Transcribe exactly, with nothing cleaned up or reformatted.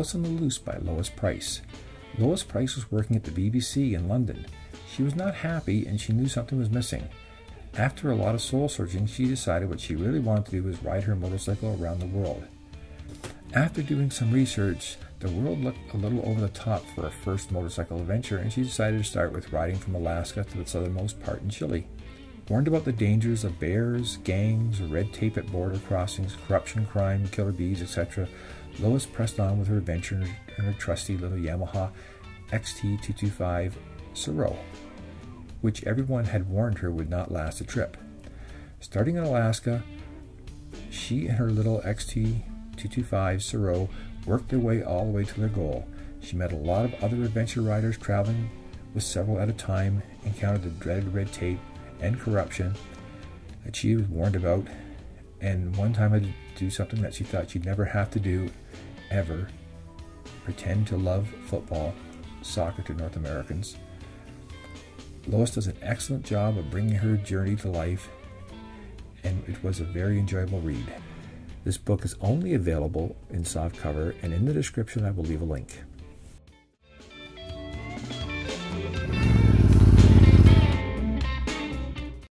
Lois on the Loose by Lois Price. Lois Price was working at the B B C in London. She was not happy and she knew something was missing. After a lot of soul searching, she decided what she really wanted to do was ride her motorcycle around the world. After doing some research, the world looked a little over the top for a first motorcycle adventure, and she decided to start with riding from Alaska to the southernmost part in Chile. Warned about the dangers of bears, gangs, red tape at border crossings, corruption, crime, killer bees, et cetera, Lois pressed on with her adventure in her trusty little Yamaha X T two twenty-five Sero, which everyone had warned her would not last a trip. Starting in Alaska, she and her little X T two twenty-five Sero worked their way all the way to their goal. She met a lot of other adventure riders traveling with several at a time, encountered the dreaded red tape and corruption that she was warned about, and one time had to do something that she thought she'd never have to do ever: pretend to love football, soccer to North Americans. Lois does an excellent job of bringing her journey to life, and it was a very enjoyable read. This book is only available in softcover, and in the description I will leave a link.